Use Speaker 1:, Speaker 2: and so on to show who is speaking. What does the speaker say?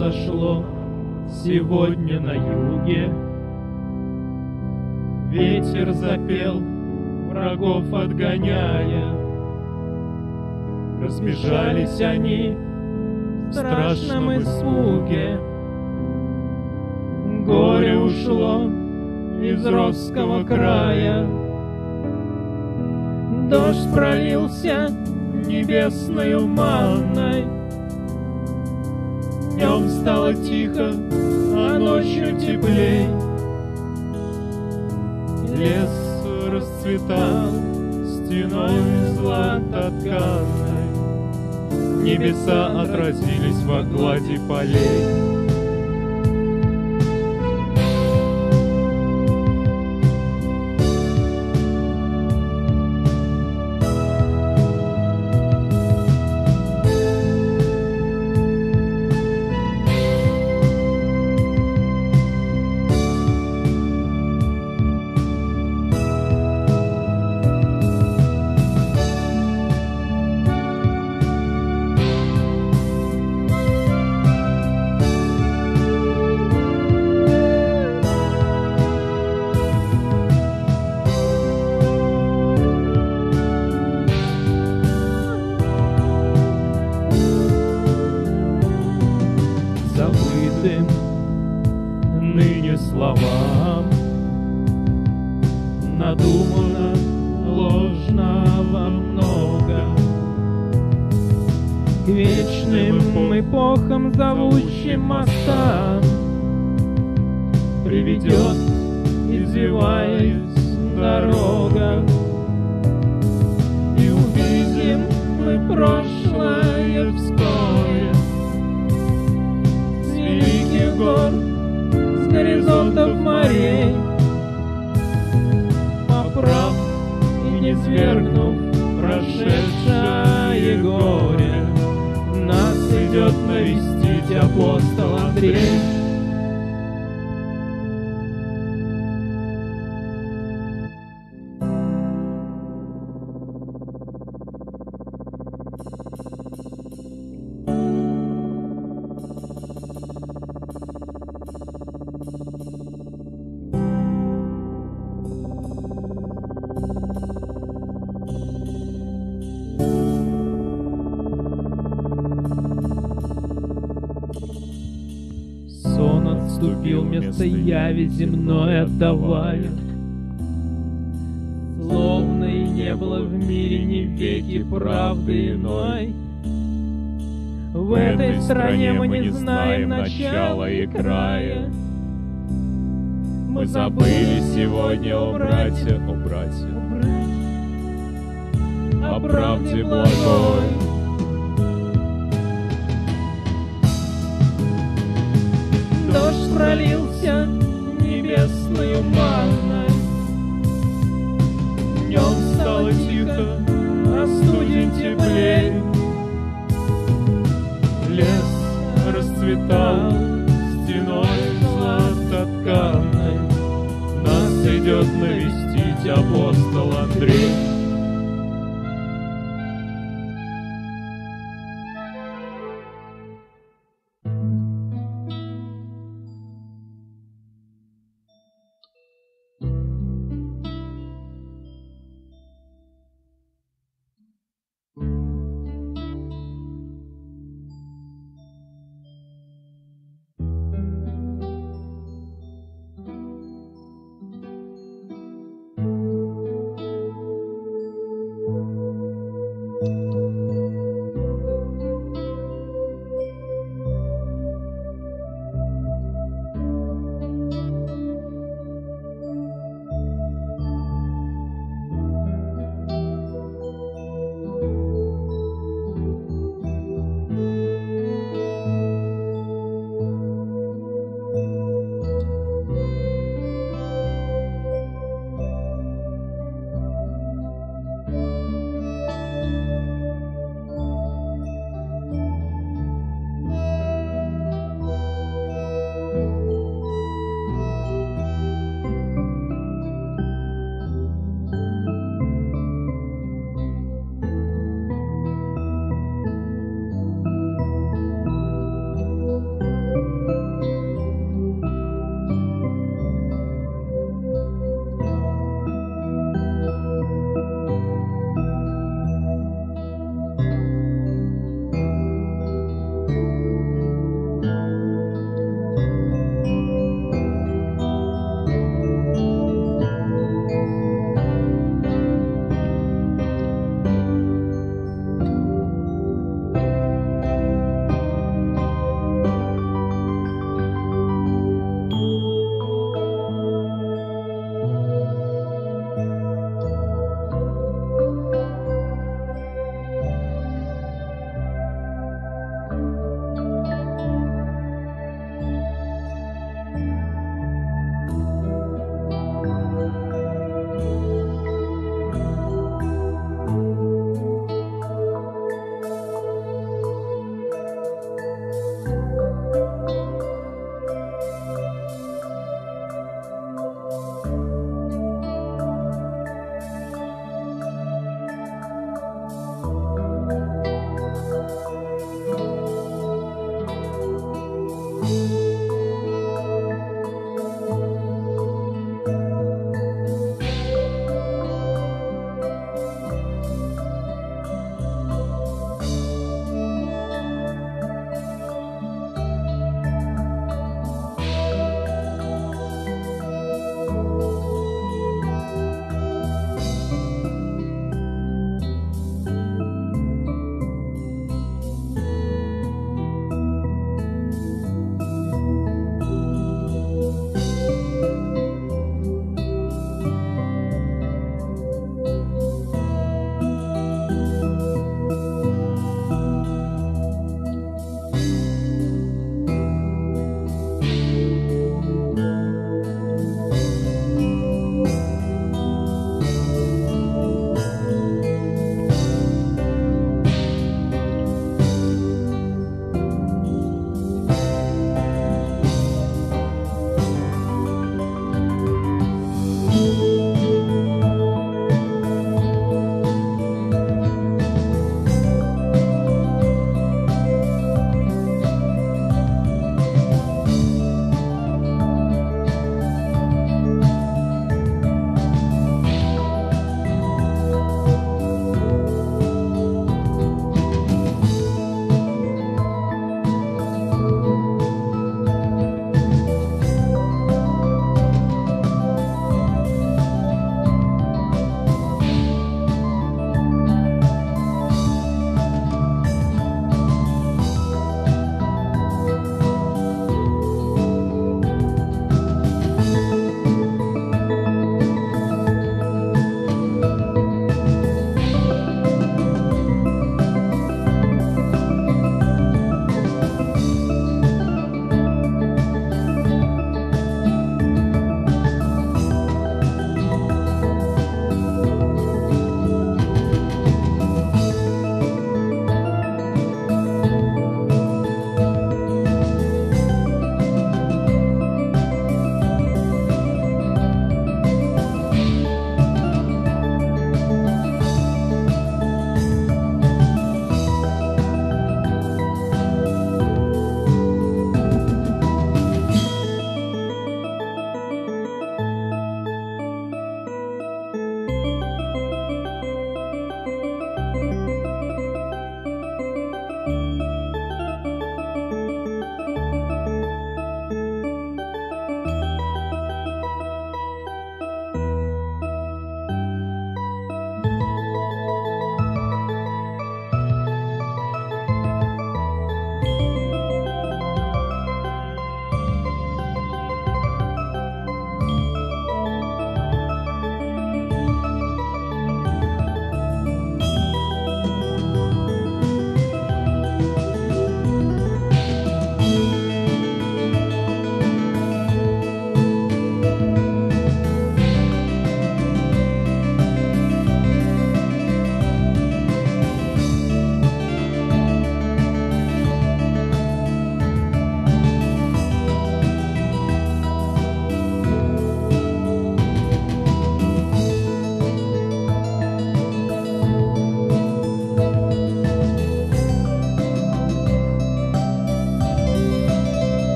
Speaker 1: взошло сегодня на юге. Ветер запел, врагов отгоняя. Разбежались они в страшном испуге. Горе ушло из Росского края. Дождь пролился небесною манной. Днем стало тихо, а ночью теплей. Лес расцветал стеной златотканной. Небеса отразились во глади полей. Забытым ныне словам надумано ложного много. К вечным эпохам зовущим мостам приведет, извиваясь, дорога. И увидим мы прошлое вскоре, с великих гор, с горизонтов морей. Поправ и не свергнув прошедшее горе, нас идет навестить апостол Андрей. Сон отступил вместо яви земной отдавая, словно и не было в мире ни веки правды иной. В этой стране мы не знаем начала и края. Мы забыли сегодня, о братья, о правде благой. Дождь пролился небесною манной. Днем стало тихо, а студень теплей. Лес расцветал стеной златотканной. Нас идет навестить апостол Андрей.